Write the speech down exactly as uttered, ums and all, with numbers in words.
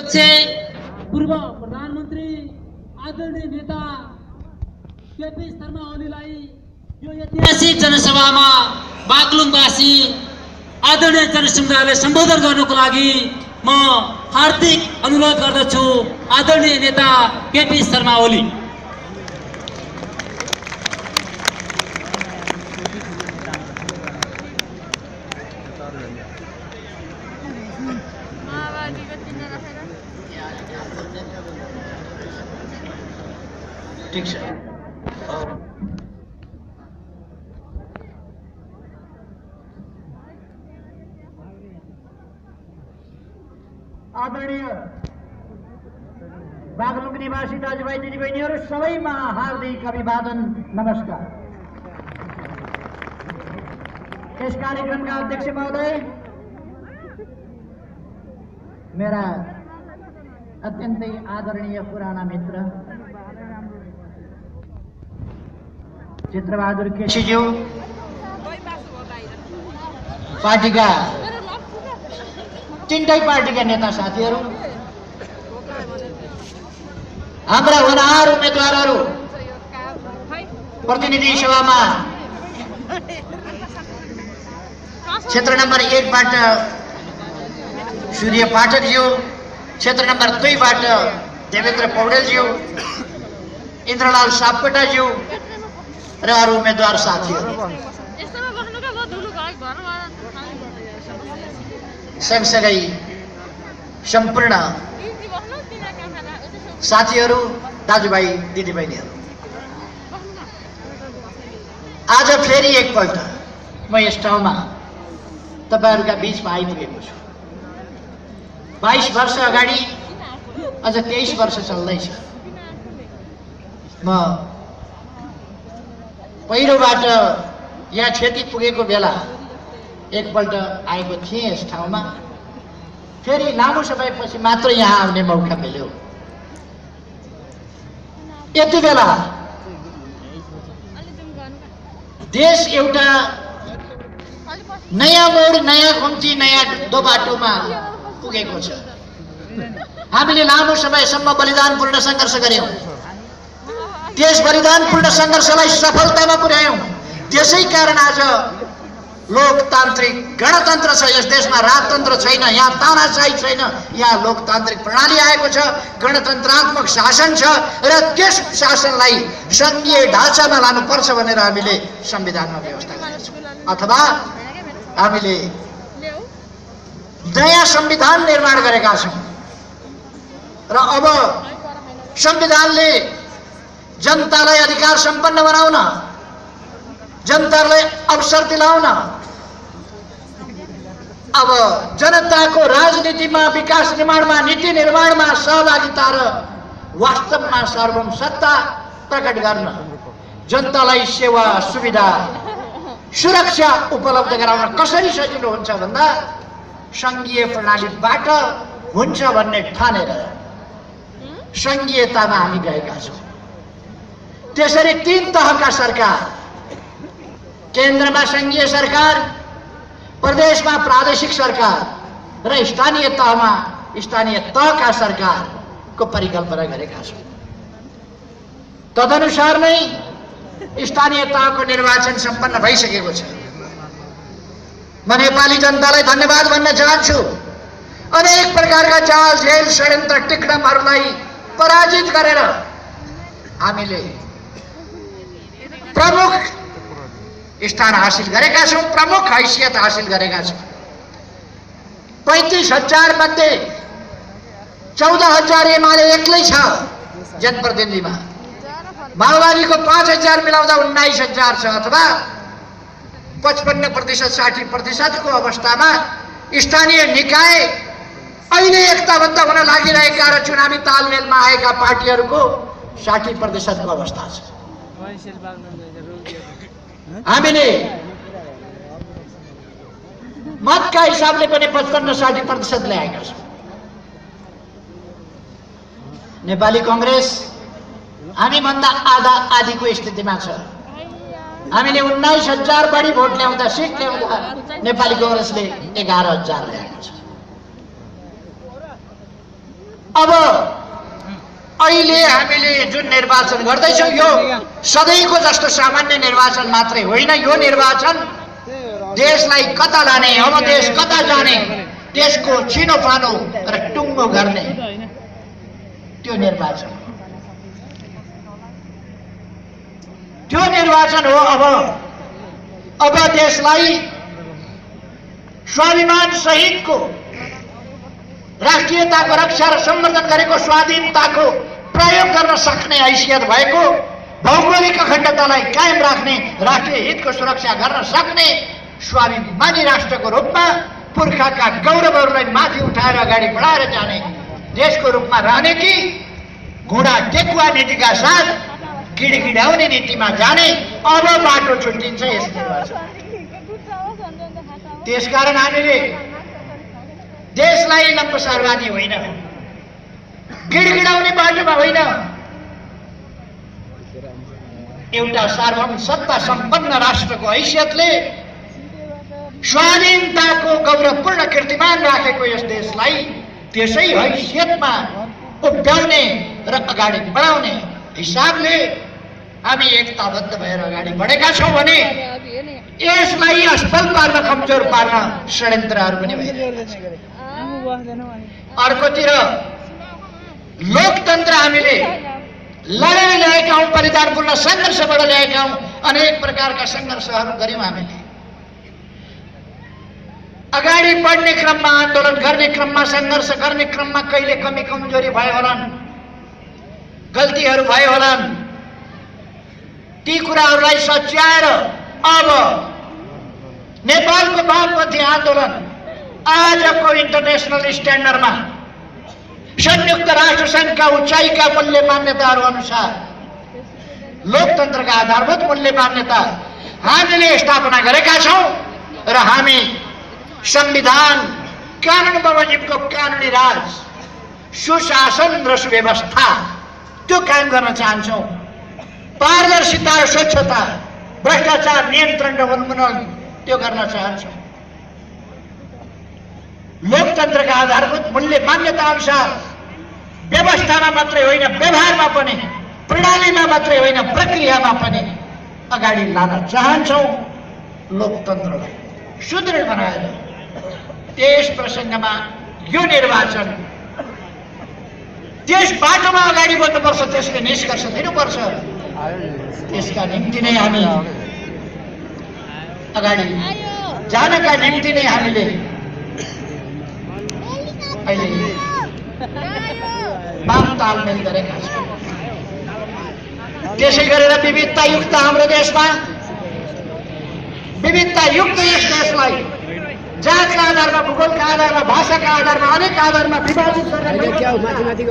अध्यक्ष पूर्व प्रधानमन्त्री आदरणीय नेता केपी शर्मा ओलीलाई यो ऐतिहासिक जनसभामा बागलुङवासी आदरणीय जनसमुदायलाई सम्बोधन गर्नको लागि म हार्दिक अनुरोध गर्दछु। आदरणीय नेता केपी शर्मा ओली। ठीक छ। आदरणीय बागलुङ निवासी दाजुभाइ दिदीबहिनीहरू सबैमा हार्दिक अभिवादन नमस्कार। यस कार्यक्रमका अध्यक्ष महोदय, मेरा अत्यन्तै आदरणीय पुराना मित्र चित्रबहादुर केसीज्यू, पार्टीका तीनटै पार्टीका नेता साथीहरू, हाम्रा होनहार उम्मेदवारहरू, प्रतिनिधि सभामा क्षेत्र नम्बर एकबाट सूर्य पाठकज्यू, क्षेत्र नम्बर दुईबाट देवेन्द्र पौडेलज्यू, इन्द्रलाल सापकोटाज्यू र अरू उम्मेदवार साथीहरू, सँगसँगै सम्पूर्ण साथीहरू, दाजुभाइ दिदीबहिनीहरू, आज फेरि एकपल्ट म यस ठाउँमा तपाईँहरूका बीचमा आइपुगेको छु। बाइस वर्ष अगाडि, अझ तेइस वर्ष चल्दैछ, म पहिलोबाट यहाँ क्षति पुगेको बेला एकपल्ट आएको थिएँ यस ठाउँमा। फेरि लामो समयपछि मात्र यहाँ आउने मौका मिल्यो। यति बेला देश एउटा नयाँ मोड, नयाँ घुम्ती, नयाँ दो बाटोमा पुगेको छ। हामीले लामो समयसम्म बलिदानपूर्ण सङ्घर्ष गर्यौँ। त्यस बलिदानपूर्ण सङ्घर्षलाई सफलतामा पुर्यायौँ। त्यसै कारण आज लोकतान्त्रिक गणतन्त्र छ यस देशमा। राजतन्त्र छैन, यहाँ तानाशाही छैन, यहाँ लोकतान्त्रिक प्रणाली आएको छ, गणतन्त्रात्मक शासन छ र त्यस शासनलाई सङ्घीय ढाँचामा लानुपर्छ भनेर हामीले संविधानमा व्यवस्था गरेका छौँ। अथवा हामीले नयाँ संविधान निर्माण गरेका छौँ र अब संविधानले जनतालाई अधिकार सम्पन्न बनाउन, जनतालाई अवसर दिलाउन, अब जनताको राजनीतिमा, विकास निर्माणमा, नीति निर्माणमा सहभागिता र वास्तवमा सार्वभौम सत्ता प्रकट गर्न, जनतालाई सेवा, सुविधा, सुरक्षा उपलब्ध गराउन कसरी सजिलो हुन्छ भन्दा सङ्घीय प्रणालीबाट हुन्छ भन्ने ठानेर सङ्घीयतामा हामी गएका छौँ। त्यसरी तीन तहका सरकार, केन्द्रमा सङ्घीय सरकार, प्रदेशमा प्रादेशिक सरकार र स्थानीय तहमा स्थानीय तहका सरकारको परिकल्पना गरेका छौँ। तदनुसार नै स्थानीय तहको निर्वाचन सम्पन्न भइसकेको छ। म नेपाली जनतालाई धन्यवाद भन्न चाहन्छु। अनेक प्रकारका चाल, झेल, षड्यन्त्र, टिक्णमहरूलाई पराजित गरेर हामीले प्रमुख स्थान हासिल गरेका छौँ, प्रमुख हैसियत हासिल गरेका छौँ। पैँतिस हजार मध्ये चौध हजार एमाले एक्लै छ जनप्रतिनिधिमा। माओवादीको पाँच हजार मिलाउँदा उन्नाइस हजार छ, अथवा पचपन्न प्रतिशत साठी प्रतिशतको अवस्थामा स्थानीय निकाय अहिले एकताबद्ध हुन लागिरहेका र चुनावी तालमेलमा आएका पार्टीहरूको साठी प्रतिशतको अवस्था छ। हामीले मतका हिसाबले पनि पचपन्न साठी प्रतिशत ल्याएका छौँ। नेपाली कांग्रेस हामीभन्दा आधा आधीको स्थितिमा छ। हामीले उन्नाइस हजार बढी भोट ल्याउँदा, सिट ल्याउँदा नेपाली कांग्रेसले एघार हजार ल्याएको छ। अब अहिले हामीले जुन निर्वाचन गर्दैछौँ यो सधैँको जस्तो सामान्य निर्वाचन मात्रै होइन। यो निर्वाचन देशलाई कता लाने, अब देश कता जाने, देशको छिनोफानो र टुङ्गो गर्ने त्यो निर्वाचन त्यो निर्वाचन हो। अब अब देशलाई स्वाभिमान सहितको राष्ट्रियताको रक्षा र सम्वर्धन गरेको स्वाधीनताको प्रयोग गर्न सक्ने हैसियत भएको, भौगोलिक अखण्डतालाई कायम राख्ने, राष्ट्रिय हितको सुरक्षा गर्न सक्ने स्वाभिमानी राष्ट्रको रूपमा पुर्खाका गौरवहरूलाई माथि उठाएर अगाडि बढाएर जाने देशको रूपमा रहने कि घुँडा टेकुवा नीतिका साथ गिडगिडाउने नीतिमा जाने अब बाटो छुट्टिन्छ यस निर्वाचन। त्यसकारण हामीले देशलाई लम्बसारवादी होइन, गिडगिडाउने बाटोमा होइन, एउटा सार्वभौम सत्ता सम्पन्न राष्ट्रको हैसियतले स्वाधीनताको गौरवपूर्ण कीर्तिमान राखेको यस देशलाई त्यसै हैसियतमा उभ्याउने र अगाडि बढाउने हिसाबले हामी एकताबद्ध भएर अगाडि बढेका छौँ भने यसलाई असफल पार्न, कमजोर पार्न षड्यन्त्रहरू पनि भइरहेका छन्। अर्कोतिर लोकतन्त्र हामीले लडेर ल्याएका हौँ, बलिदानपूर्ण सङ्घर्षबाट ल्याएका हौँ, अनेक प्रकारका सङ्घर्षहरू गऱ्यौँ हामीले। अगाडि बढ्ने क्रममा, आन्दोलन गर्ने क्रममा, सङ्घर्ष गर्ने क्रममा कहिले कमी कमजोरी भयो होलान्, गल्तीहरू भयो होलान्। ती कुराहरूलाई सच्याएर अब नेपालको वामपन्थी आन्दोलन आजको इन्टरनेसनल स्ट्यान्डर्डमा संयुक्त राष्ट्र सङ्घका उचाइका मूल्य मान्यताहरू अनुसार लोकतन्त्रका आधारभूत मूल्य मान्यता हामीले स्थापना गरेका छौँ र हामी संविधान, कानुन बमोजिमको कानुनी राज, सुशासन र सुव्यवस्था त्यो कायम गर्न चाहन्छौँ। पारदर्शिता र स्वच्छता, भ्रष्टाचार नियन्त्रण र उन्मूलन त्यो गर्न चाहन्छौँ। लोकतन्त्रका आधारभूत मूल्य मान्यता अनुसार व्यवस्थामा मात्रै होइन, व्यवहारमा पनि, प्रणालीमा मात्रै होइन, प्रक्रियामा पनि अगाडि लान चाहन्छौँ लोकतन्त्रलाई सुदृढ बनाएर। त्यस प्रसङ्गमा यो निर्वाचन त्यस बाटोमा अगाडि बढ्नुपर्छ, त्यसले निष्कर्ष दिनुपर्छ। त्यसका निम्ति नै हामी अगाडि जानका निम्ति नै हामीले अहिले वाम तालमेल गरेका छौँ। त्यसै गरेर विविधतायुक्त हाम्रो देशमा, विविधतायुक्त यस देशलाई जातका आधारमा, भूगोलका आधारमा, भाषाका आधारमा, अनेक आधारमा विभाजित गरेर